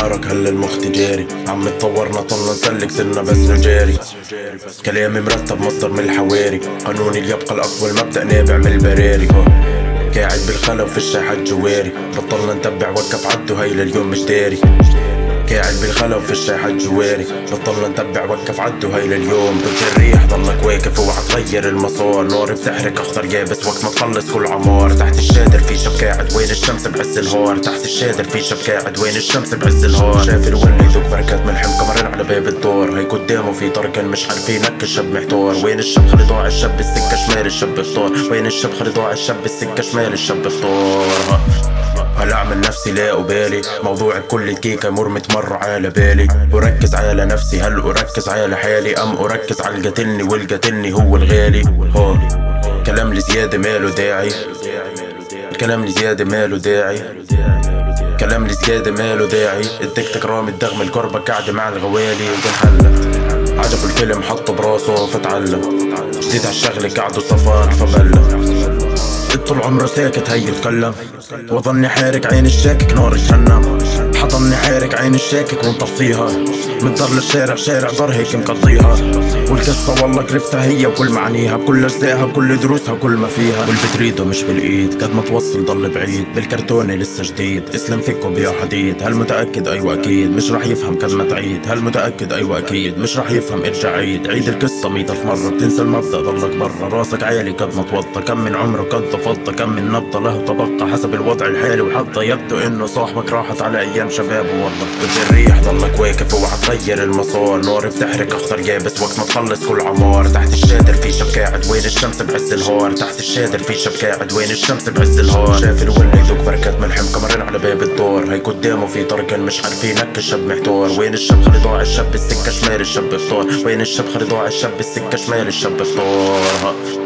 حرك هلا المخ تجاري، عم تطورنا طلنا نسلك سنة بس نجاري. كلامي مرتب مصدر من الحواري، قانوني اللي يبقى الأقوى المبدأ نابع من البراري. قاعد بالخلا وفي الشاحات جواري، بطلنا نتبع وقف عدو هاي لليوم مش داري. قاعد بالخلا وفي الشاحات جواري، بطلنا نتبع وقف عدو هاي لليوم. ضد الريح ضلك واقف اوعى تغير المسار، نار بتحرق اخضر يابس وقت ما تخلص كل عمار. تحت الشادر في شب قاعد وين الشمس بعز النهار، تحت الشادر في شب قاعد وين الشمس بعز النهار. شاف الولي يذوق بركات ملحم قمرين على باب الدار، هي قدامه في طرقين مش عارفينك الشب محتار. وين الشب خلي ضاع الشب السكة شمال الشب اختار، وين الشب خلي ضاع الشب السكة شمال الشب اختار. هلا اعمل نفسي لا أبالي، موضوع بكل دقيقة مر متمر على بالي. وركز على نفسي هل أركز على حالي، أم أركز على القتلني والقتلني هو الغالي. كلام لزيادة ماله داعي، الكلام لزيادة ماله داعي، كلام لزيادة ماله داعي. التكتك رامي الدغم الكربة قاعدة مع الغوالي وتنحلت. عجبه الفيلم حطه براسه فتعلم، جديد هالشغلة قعدوا صفار فبلى. طول عمره ساكت هي يتكلم، وظني حارق عين الشاكك نار جهنم. حضني حارق عين الشاكك ونطفيها، متضر للشارع شارع ضر هيك مقضيها. والقصة والله قرفتها هي وكل معانيها، بكل اجزائها بكل دروسها كل ما فيها. واللي بتريده مش بالايد قد ما توصل ضل بعيد، بالكرتونة لسه جديد اسلم فيكو بيا حديد. هل متأكد؟ ايوه اكيد مش رح يفهم قد ما تعيد. هل متأكد؟ ايوه اكيد مش رح يفهم ارجع عيد. عيد القصة 100,000 مرة بتنسى المبدأ ضلك برا. راسك عالي قد ما توطى، كم من عمره قد ضفضة، كم من نبضة له تبقى حسب الوضع الحالي وحظه. يبدو انه صاحبك راحت على ايام شبابه والله. ضد الريح ضلك واقف اوعى تغير المسار، نار بتحرق اخضر يابس وقت ما تخلص كل عمار. تحت الشادر في شب قاعد وين الشمس بعز النهار، تحت الشادر في شب قاعد وين الشمس بعز النهار. شاف الولي يذوق بركات ملحم قمرين على باب الدار، هي قدامه في طرقين مش عارفينك الشب محتار. وين الشب خلي ضاع الشب السكة شمال الشب اختار، وين الشب خلي ضاع الشب السكة شمال الشب اختار.